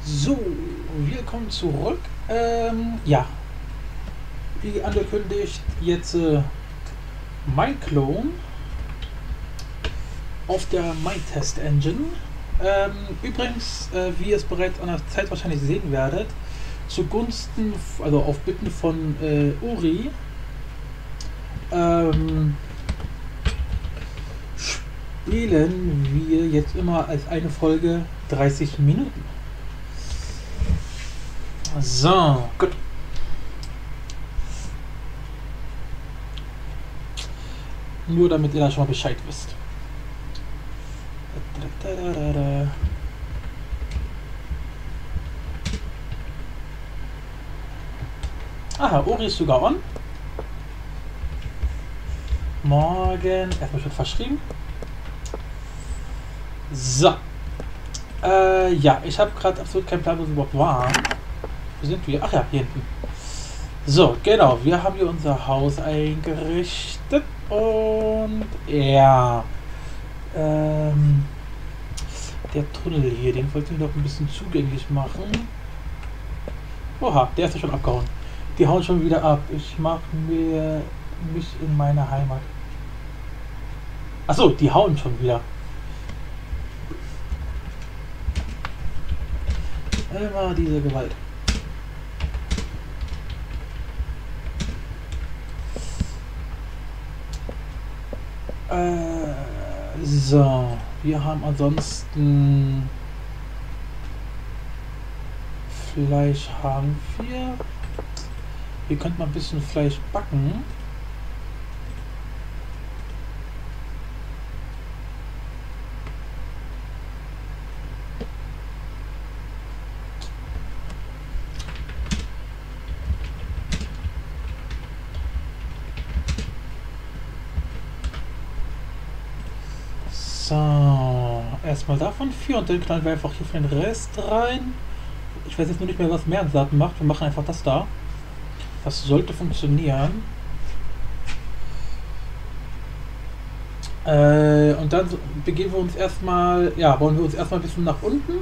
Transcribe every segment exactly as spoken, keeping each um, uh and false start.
So, willkommen zurück. Ähm, ja, wie angekündigt, jetzt äh, mein Klon auf der MyTest Engine. Ähm, übrigens, äh, wie ihr es bereits an der Zeit wahrscheinlich sehen werdet, zugunsten, also auf Bitten von äh, Uri, ähm, spielen wir jetzt immer als eine Folge dreißig Minuten. So, gut. Nur damit ihr da schon mal Bescheid wisst. Aha, Uri ist sogar on. Morgen. Erstmal schon verschrieben. So. Äh, ja, ich habe gerade absolut keinen Plan, wo wir überhaupt waren. Wo sind wir? Ach ja, hier hinten. So, genau. Wir haben hier unser Haus eingerichtet. Und ja. Ähm, der Tunnel hier, den wollten wir noch ein bisschen zugänglich machen. Oha, der ist ja schon abgehauen. Die hauen schon wieder ab. Ich mache mir mich in meine Heimat. Achso, die hauen schon wieder. Immer diese Gewalt. Äh, so, wir haben ansonsten Fleisch haben wir. Wir könnten mal ein bisschen Fleisch backen. So, erstmal davon vier und dann knallen wir einfach hier für den Rest rein. Ich weiß jetzt nur nicht mehr, was Meersaat macht. Wir machen einfach das da. Das sollte funktionieren. Äh, und dann begeben wir uns erstmal, ja, bauen wir uns erstmal ein bisschen nach unten.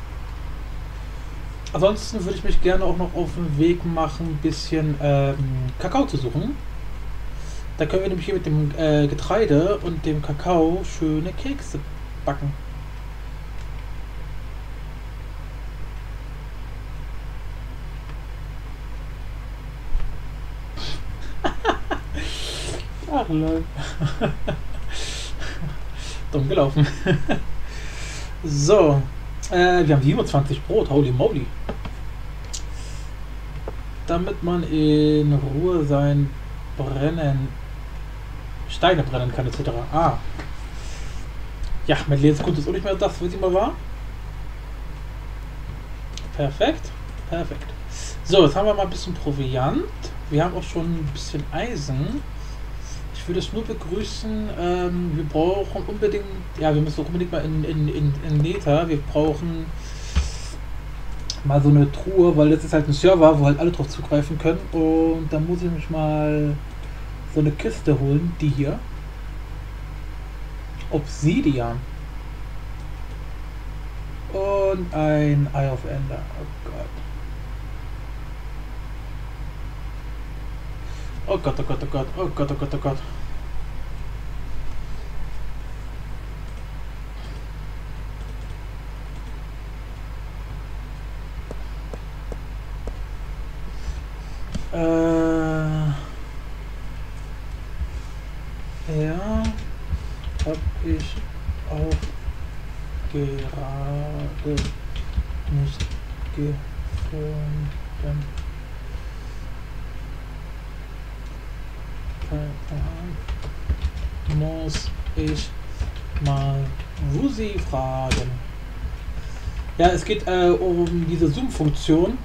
Ansonsten würde ich mich gerne auch noch auf den Weg machen, ein bisschen ähm, Kakao zu suchen. Da können wir nämlich hier mit dem äh, Getreide und dem Kakao schöne Kekse backen. Ach Leute. Dumm gelaufen. So. Äh, wir haben siebenundzwanzig Brot. Holy moly. Damit man in Ruhe sein Brennen, Steine brennen kann, et cetera. Ah. Ja, mit Lebenskunst ist auch nicht mehr das, was immer war. Perfekt. Perfekt. So, jetzt haben wir mal ein bisschen Proviant. Wir haben auch schon ein bisschen Eisen. Ich würde es nur begrüßen. Ähm, wir brauchen unbedingt, ja, wir müssen auch unbedingt mal in, in, in, in Nether. Wir brauchen mal so eine Truhe, weil das ist halt ein Server, wo halt alle drauf zugreifen können. Und da muss ich mich mal so eine Kiste holen, die hier. Obsidian. Und ein Eye of Ender. Oh Gott. Oh Gott, oh Gott, oh Gott, oh Gott, oh Gott, oh Gott. Äh, ja, hab ich auch gerade nicht gefunden. Muss ich mal Wusi fragen. Ja, es geht äh, um diese Zoom-Funktion.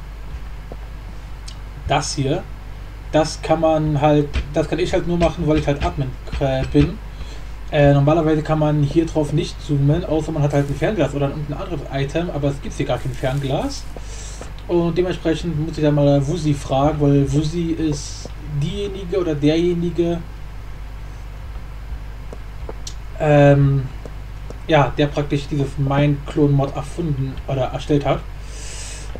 Das hier, das kann man halt, das kann ich halt nur machen, weil ich halt Admin äh, bin. Äh, normalerweise kann man hier drauf nicht zoomen, außer man hat halt ein Fernglas oder ein anderes Item, aber es gibt hier gar kein Fernglas. Und dementsprechend muss ich dann mal Wusi fragen, weil Wusi ist diejenige oder derjenige, ähm, ja, der praktisch dieses Mein-Klon-Mod erfunden oder erstellt hat.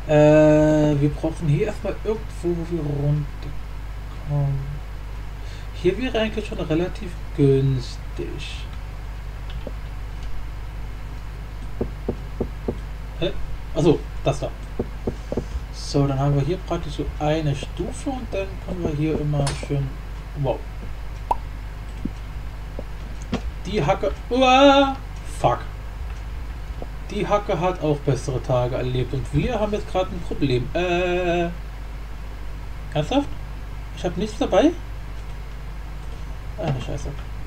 Äh, wir brauchen hier erstmal irgendwo, wo wir runterkommen. Hier wäre eigentlich schon relativ günstig. Hä? Achso, das da. So, dann haben wir hier praktisch so eine Stufe und dann können wir hier immer schön... Wow. Die Hacke... Uah, fuck. Die Hacke hat auch bessere Tage erlebt und wir haben jetzt gerade ein Problem. Äh... Ernsthaft? Ich habe nichts dabei? Eine Scheiße.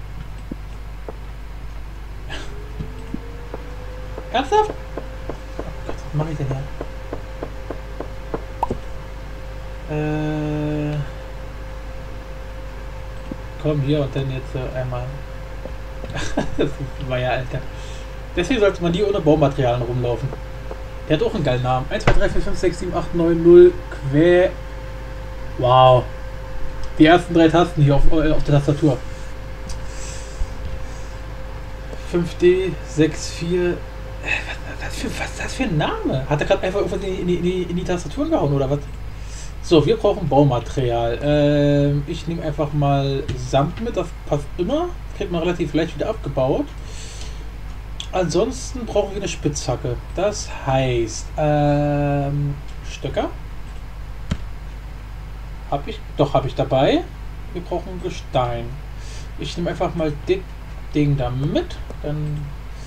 Ernsthaft? Oh Gott, was mache ich denn hier? Äh... Komm hier und dann jetzt äh, einmal... Das war ja, Alter. Deswegen sollte man hier ohne Baumaterialien rumlaufen. Der hat auch einen geilen Namen. eins, zwei, drei, vier, fünf, sechs, sieben, acht, neun, null, Quä... Wow. Die ersten drei Tasten hier auf, auf der Tastatur. fünf D, sechs, vier... Was, was, für, was ist das für ein Name? Hat er gerade einfach irgendwas in die, in, die, in die Tastatur gehauen oder was? So, wir brauchen Baumaterial. Ähm, ich nehme einfach mal Samt mit, das passt immer. Kriegt man relativ leicht wieder abgebaut. Ansonsten brauchen wir eine Spitzhacke. Das heißt, ähm, Stöcker. Habe ich? Doch, habe ich dabei. Wir brauchen Gestein. Ich nehme einfach mal das Ding da mit. Dann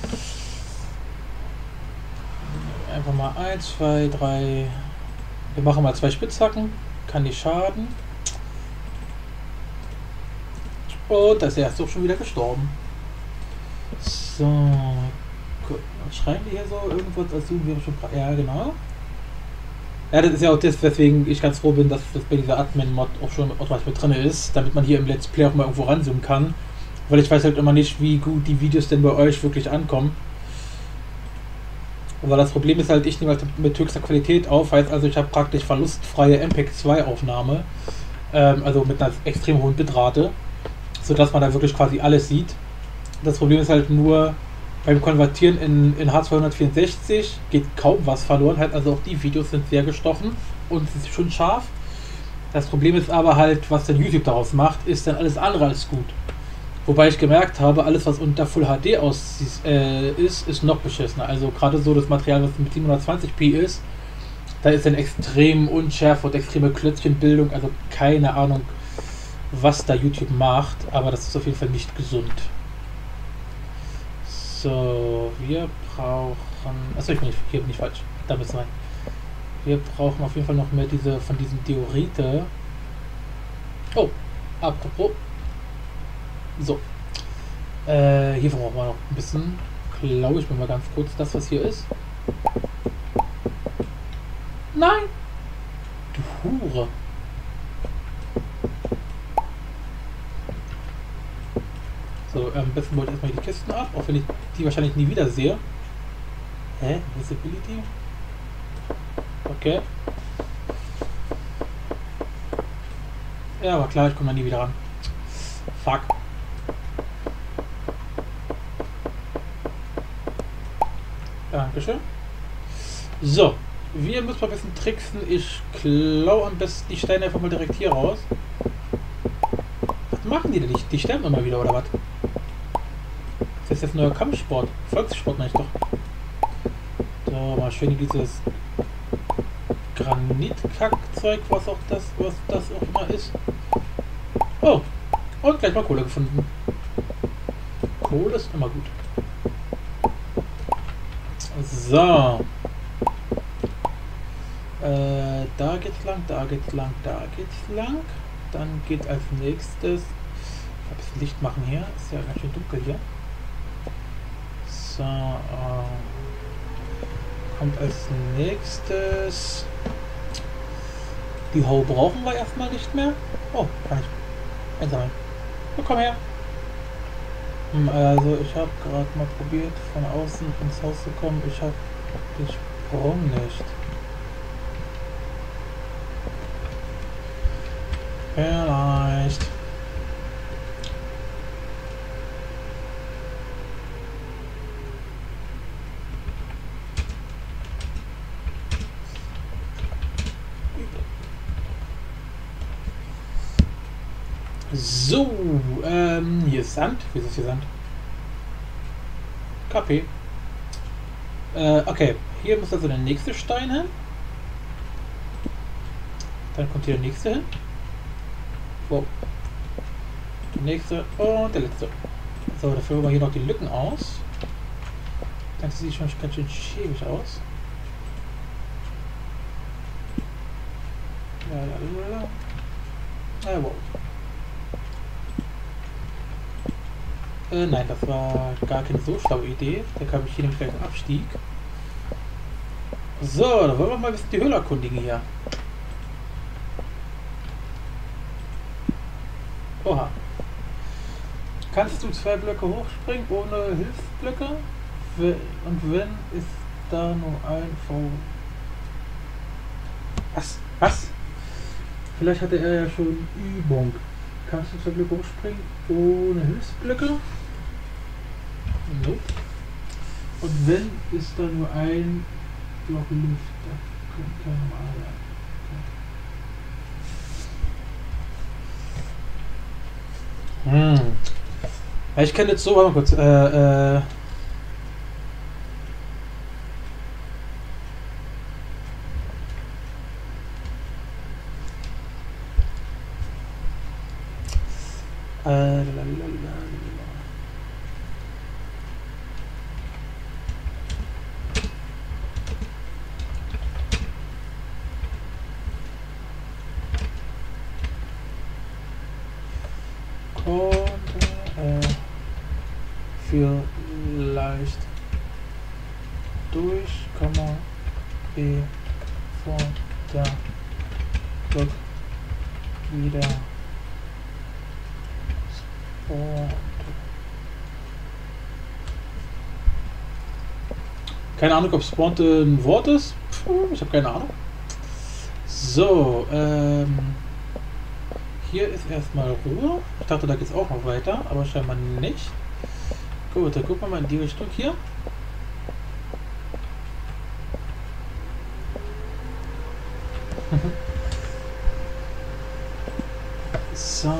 einfach mal eins, zwei, drei. Wir machen mal zwei Spitzhacken. Kann nicht schaden. Und das erste ist auch schon wieder gestorben. So. Was schreiben die hier so? Irgendwas als Zoom wäre schon. Ja, genau. Ja, das ist ja auch das, weswegen ich ganz froh bin, dass das bei dieser Admin-Mod auch schon automatisch mit drin ist, damit man hier im Let's Play auch mal irgendwo ranzoomen kann. Weil ich weiß halt immer nicht, wie gut die Videos denn bei euch wirklich ankommen. Aber das Problem ist halt, ich nehme halt mit höchster Qualität auf, heißt also, ich habe praktisch verlustfreie M P E G zwei Aufnahme, ähm, also mit einer extrem hohen Bitrate, sodass man da wirklich quasi alles sieht. Das Problem ist halt nur, beim Konvertieren in, in H zweihundertvierundsechzig geht kaum was verloren, halt also auch die Videos sind sehr gestochen und es ist schon scharf. Das Problem ist aber halt, was dann YouTube daraus macht, ist dann alles andere als gut. Wobei ich gemerkt habe, alles was unter Full H D aus äh, ist, ist noch beschissener. Also gerade so das Material, was mit siebenhundertzwanzig p ist, da ist dann extrem Unschärfe und extreme Klötzchenbildung, also keine Ahnung, was da YouTube macht, aber das ist auf jeden Fall nicht gesund. So, wir brauchen... Achso, ich bin nicht, hier bin ich falsch. Da müssen wir rein. Wir brauchen auf jeden Fall noch mehr diese von diesen Diorite. Oh, apropos. So. Äh, hier brauchen wir noch ein bisschen. Glaube ich mir mal ganz kurz das, was hier ist. Nein! Du Hure! So, am besten wollte ich erstmal die Kisten ab, auch wenn ich die wahrscheinlich nie wieder sehe. Hä? Visibility? Okay. Ja, aber klar, ich komme da nie wieder ran. Fuck. Dankeschön. So, wir müssen mal ein bisschen tricksen. Ich klaue am besten die Steine einfach mal direkt hier raus. Was machen die denn? Die, die sterben immer wieder, oder was? Das ist jetzt neuer Kampfsport. Volkssport, meine ich doch. So, mal schön dieses Granitkackzeug, was auch das, was das auch immer ist. Oh, und gleich mal Kohle gefunden. Kohle ist immer gut. So. Äh, da geht's lang, da geht's lang, da geht's lang. Dann geht als nächstes. Ich ein bisschen Licht machen hier. Ist ja ganz schön dunkel hier. So. Äh, kommt als nächstes. Die Haue brauchen wir erstmal nicht mehr. Oh, kann ich einsammeln. Oh, komm her. Also ich habe gerade mal probiert von außen ins Haus zu kommen. Ich habe den Sprung nicht. Vielleicht. So, ähm, hier ist Sand. Wie ist das hier Sand? K P. Äh, okay. Hier muss also der nächste Stein hin. Dann kommt hier der nächste hin. Wow. Der nächste und der letzte. So, dafür holen wir hier noch die Lücken aus. Das sieht schon ganz schön schäbig aus. Ja, ja, ja. Ah, wow. Äh, nein, das war gar keine so schlaue Idee. Da kam ich hier nämlich gleich einen Abstieg. So, dann wollen wir mal ein bisschen die Höhle erkundigen hier. Oha. Kannst du zwei Blöcke hochspringen ohne Hilfsblöcke? Und wenn ist da nur ein V. Was? Was? Vielleicht hatte er ja schon Übung. Kannst du zwei Blöcke hochspringen ohne Hilfsblöcke? Nope. Und wenn ist da nur ein Block Luft? Das könnte normal sein. Hm. Ja, ich kenne jetzt so, warte mal kurz, äh, äh. Äh, lalalala. Konnte er vielleicht durch, Komma, bevor der Block wieder spawnt. Keine Ahnung, ob Spawnte ein Wort ist. Puh, ich habe keine Ahnung. So, ähm. Hier ist erstmal Ruhe. Ich dachte, da geht es auch noch weiter, aber scheinbar nicht. Gut, dann gucken wir mal in die Richtung hier. So.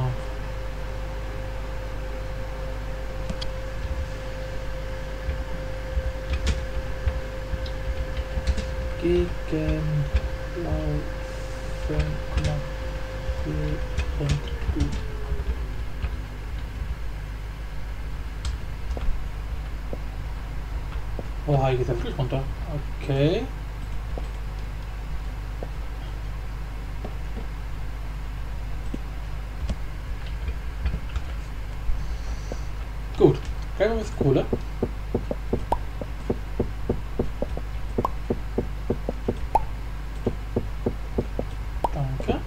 Gegen laufen. Guck mal. Und gut. Oh, hier geht der Fluss runter. Okay. Gut. Gleich mal was Kohle. Danke.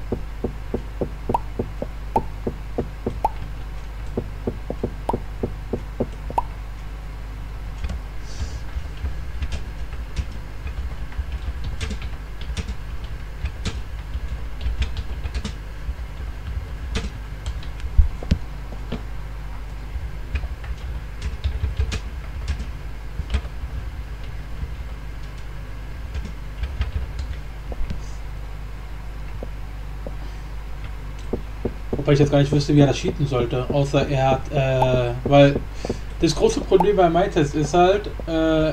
Wobei ich jetzt gar nicht wüsste, wie er das cheaten sollte, außer er hat, äh, weil das große Problem bei MyTest ist halt, äh,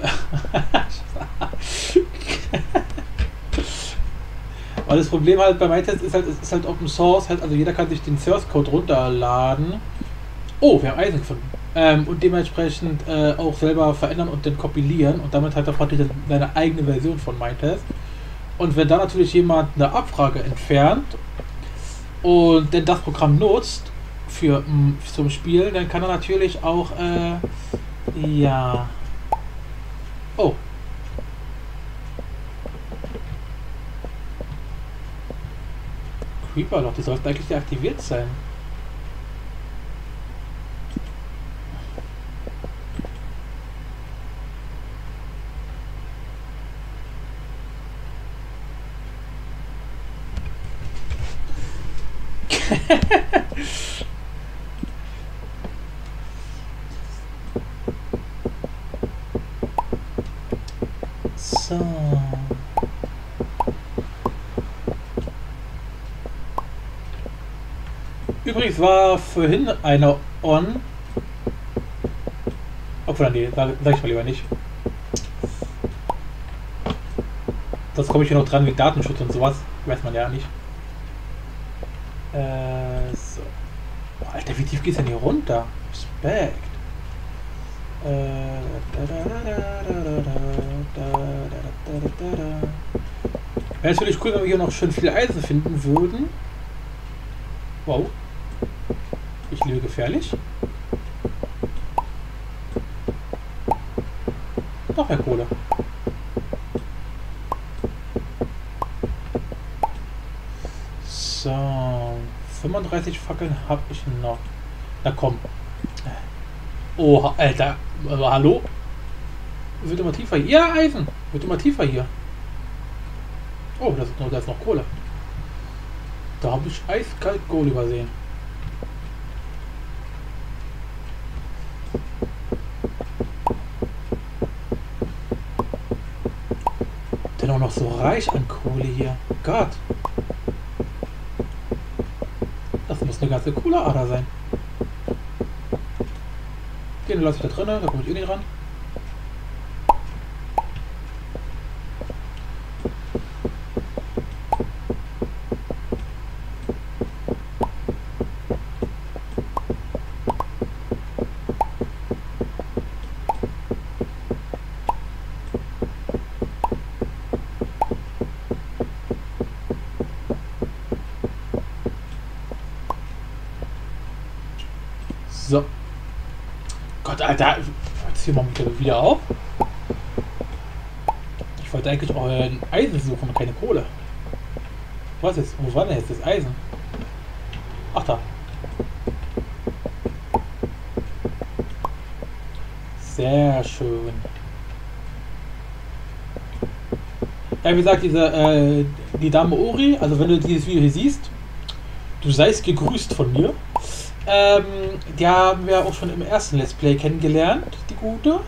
weil das Problem halt bei MyTest ist halt, es ist halt Open Source, halt, also jeder kann sich den Source Code runterladen. Oh, wir haben Eisen gefunden. Ähm, und dementsprechend äh, auch selber verändern und dann kompilieren und damit hat er praktisch seine eigene Version von MyTest. Und wenn da natürlich jemand eine Abfrage entfernt und denn das Programm nutzt für m, zum Spiel, dann kann er natürlich auch äh, ja oh Creeper Loch, die sollten eigentlich deaktiviert sein. So. Übrigens war vorhin eine on. Obwohl, nee, sag, sag ich mal lieber nicht. Sonst komme ich hier noch dran wie Datenschutz und sowas. Weiß man ja nicht. Äh, so. Boah, Alter, wie tief geht's denn hier runter? Respekt. Äh, wäre natürlich cool, wenn wir hier noch schön viel Eisen finden würden. Wow. Ich liebe gefährlich. Noch mehr Kohle. So. fünfunddreißig Fackeln habe ich noch. Na komm. Oh, Alter. Also, hallo? Wird immer tiefer hier. Ja, Eisen. Wird immer tiefer hier. Oh, das ist noch, da ist noch Kohle. Da habe ich eiskalt Kohle übersehen. Denn auch noch so reich an Kohle hier. Gott. Das muss eine ganze Kohleader sein. Den lasse ich da drin, da komme ich eh nicht ran. So. Gott, Alter, jetzt hier mal wieder auf. Ich wollte eigentlich auch ein Eisen suchen und keine Kohle. Was ist? Wo war denn jetzt das Eisen? Ach da. Sehr schön. Ja, wie gesagt, diese, äh, die Dame Ori, also wenn du dieses Video hier siehst, du seist gegrüßt von mir. Ähm, die haben wir auch schon im ersten Let's Play kennengelernt, die gute.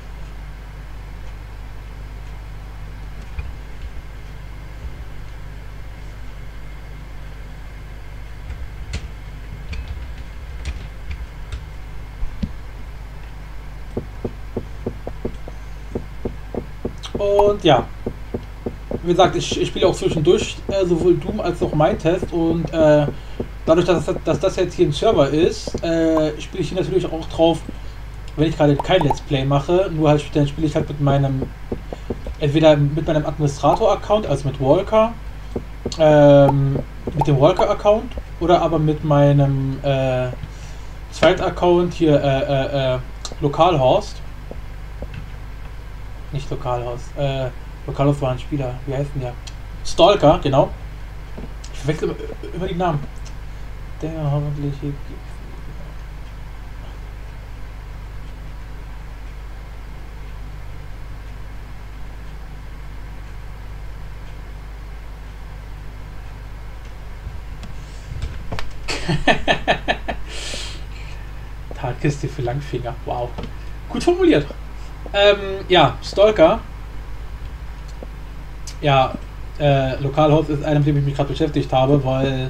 Und ja, wie gesagt, ich, ich spiele auch zwischendurch äh, sowohl Doom als auch Minetest und äh, dadurch, dass, dass das jetzt hier ein Server ist, äh, spiele ich hier natürlich auch drauf, wenn ich gerade kein Let's Play mache, nur halt dann spiele ich halt mit meinem, entweder mit meinem Administrator-Account, also mit Walker, ähm, mit dem Walker-Account oder aber mit meinem äh, Zweit-Account hier, äh, äh, äh, Localhost. Nicht Localhost, äh, Localhost war ein Spieler, wie heißt denn der? Stalker, genau. Ich verwechsel immer, immer die Namen. Der hoffentlich. Tatkiste für Langfinger. Wow. Gut formuliert. Ähm, ja, Stalker. Ja, äh, Lokalhaus ist einer, mit dem ich mich gerade beschäftigt habe, weil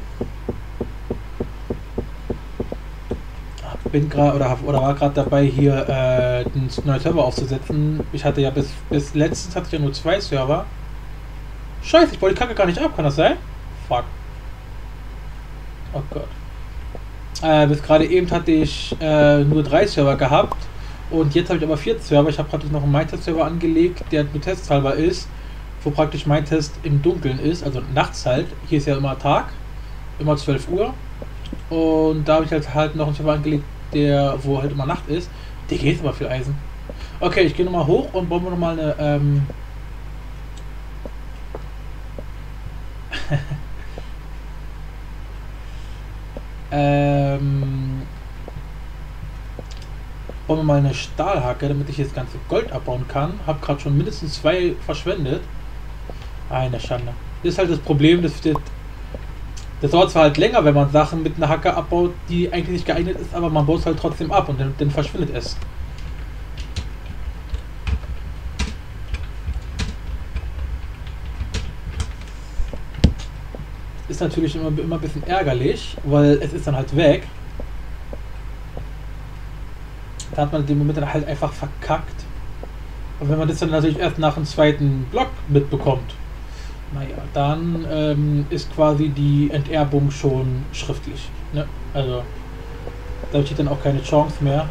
bin gerade oder, oder war gerade dabei, hier äh, einen neuen Server aufzusetzen. Ich hatte ja bis, bis letztens hatte ich ja nur zwei Server. Scheiße, ich wollte die Kacke gar nicht ab, kann das sein? Fuck. Oh Gott. Äh, bis gerade eben hatte ich äh, nur drei Server gehabt und jetzt habe ich aber vier Server. Ich habe praktisch noch einen MyTest-Server angelegt, der nur testhalber ist, wo praktisch MyTest im Dunkeln ist, also nachts halt. Hier ist ja immer Tag, immer zwölf Uhr. Und da habe ich halt, halt noch einen Server angelegt, der wo halt immer Nacht ist. Der geht aber viel Eisen. Okay, ich gehe nochmal hoch und bauen wir nochmal eine ähm ähm bauen wir mal eine Stahlhacke, damit ich jetzt ganze Gold abbauen kann. Hab gerade schon mindestens zwei verschwendet. Eine Schande. Das ist halt das Problem, das wird Das dauert zwar halt länger, wenn man Sachen mit einer Hacke abbaut, die eigentlich nicht geeignet ist, aber man baut es halt trotzdem ab und dann, dann verschwindet es. ist natürlich immer, immer ein bisschen ärgerlich, weil es ist dann halt weg. Da hat man in dem Moment dann halt einfach verkackt. Und wenn man das dann natürlich erst nach dem zweiten Block mitbekommt, naja, dann ähm, ist quasi die Enterbung schon schriftlich. Ne? Also, da besteht dann auch keine Chance mehr.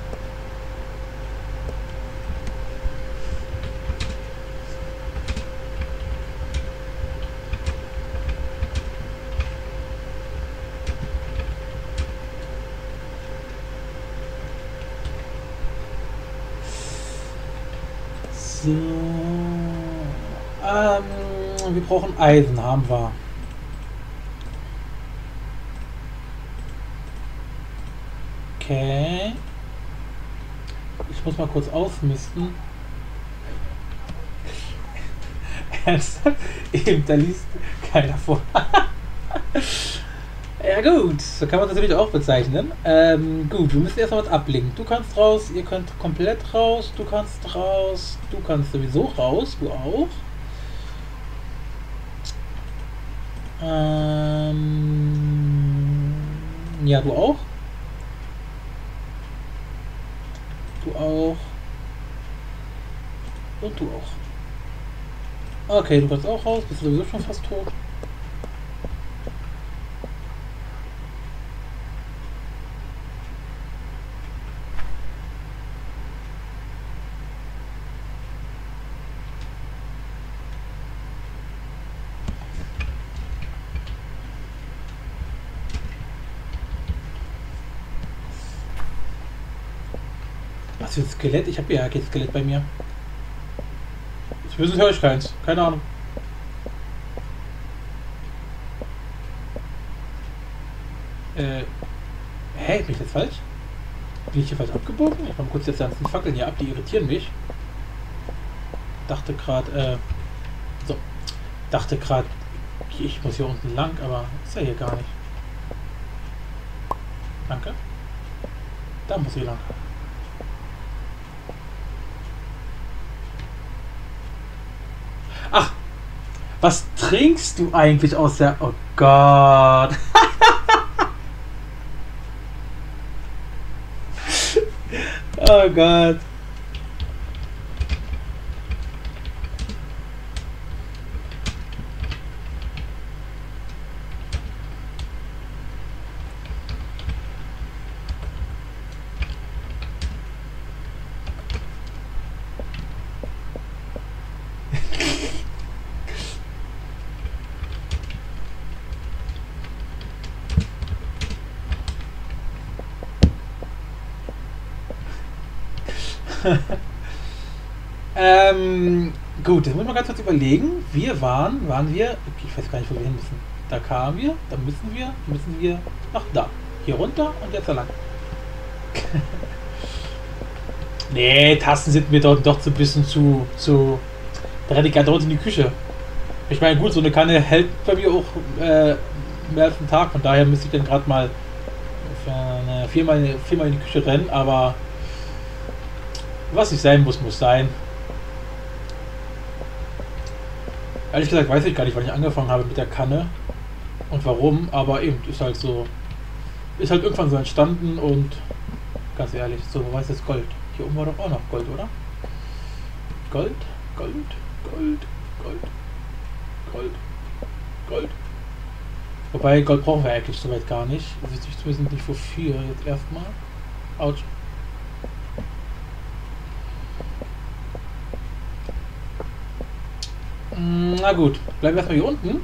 So. Ähm, wir brauchen Eisen, haben wir. Okay. Ich muss mal kurz ausmisten. Ernsthaft? Eben, da liest keiner vor. Ja gut, so kann man das natürlich auch bezeichnen. Ähm, gut, wir müssen erstmal was ablegen. Du kannst raus, ihr könnt komplett raus, du kannst raus, du kannst sowieso raus, du auch. Ähm, ja, du auch. Du auch. Und du auch. Okay, du kannst auch raus, bist sowieso schon fast tot. Was für ein Skelett? Ich habe ja kein Skelett bei mir. Zumindest höre ich keins. Keine Ahnung. Äh. Hä? Bin ich jetzt falsch? Bin ich hier falsch abgebogen? Ich mache kurz jetzt die ganzen Fackeln hier ab, die irritieren mich. Dachte gerade, äh. So. Dachte gerade, ich muss hier unten lang, aber ist ja hier gar nicht. Danke. Da muss ich lang. Ach, was trinkst du eigentlich aus der... Oh Gott. Oh Gott. ähm, gut, jetzt muss man ganz kurz überlegen. Wir waren, waren wir, ich weiß gar nicht, wo wir hin müssen. Da kamen wir, da müssen wir, müssen wir, ach da, hier runter und jetzt da lang. Nee, Tasten sind mir dort doch so ein bisschen zu, zu, da renne ich gerade dort in die Küche. Ich meine, gut, so eine Kanne hält bei mir auch äh, mehr als einen Tag, von daher müsste ich dann gerade mal für eine, viermal, viermal in die Küche rennen, aber was nicht sein muss, muss sein. Ehrlich gesagt weiß ich gar nicht, wann ich angefangen habe mit der Kanne und warum, aber eben, ist halt so, ist halt irgendwann so entstanden und ganz ehrlich, so, wo war jetzt Gold? Hier oben war doch auch noch Gold, oder? Gold, Gold, Gold, Gold, Gold, Gold. Wobei, Gold brauchen wir eigentlich soweit gar nicht. Also ich zumindest nicht wofür jetzt erstmal. Autsch. Na gut, bleiben wir erstmal hier unten.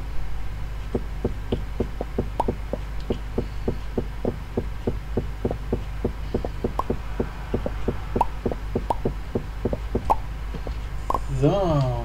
So.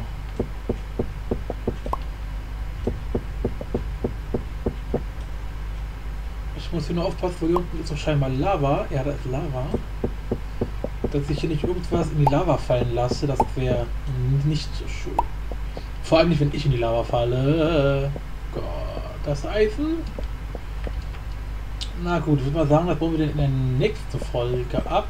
Ich muss hier nur aufpassen, wo hier unten ist doch scheinbar Lava. Ja, da ist Lava. Dass ich hier nicht irgendwas in die Lava fallen lasse, das wäre nicht so schön. Vor allem nicht, wenn ich in die Lava falle. Gott, das Eisen. Na gut, ich würde mal sagen, das bauen wir denn in der nächsten Folge ab.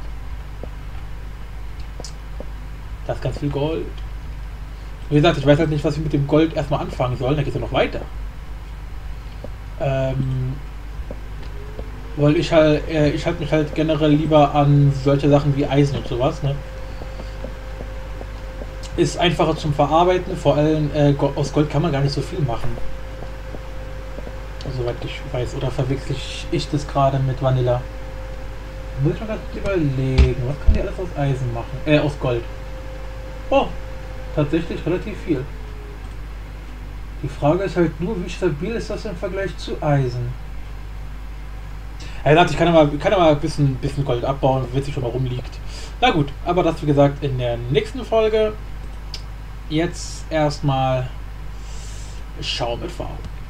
Das ist ganz viel Gold. Wie gesagt, ich weiß halt nicht, was wir mit dem Gold erstmal anfangen sollen. Da geht es ja noch weiter. Ähm, weil ich halt, äh, ich halte mich halt generell lieber an solche Sachen wie Eisen und sowas, ne? Ist einfacher zum Verarbeiten, vor allem äh, aus Gold kann man gar nicht so viel machen. Soweit ich weiß. Oder verwechsel ich das gerade mit Vanilla? Muss ich mal ganz überlegen, was kann die alles aus Eisen machen? Äh, aus Gold. Oh, tatsächlich relativ viel. Die Frage ist halt nur, wie stabil ist das im Vergleich zu Eisen? Er sagt, ich kann ja mal, kann ja mal ein bisschen, bisschen Gold abbauen, wenn es schon mal rumliegt. Na gut, aber das wie gesagt in der nächsten Folge. Jetzt erstmal Schau mit V.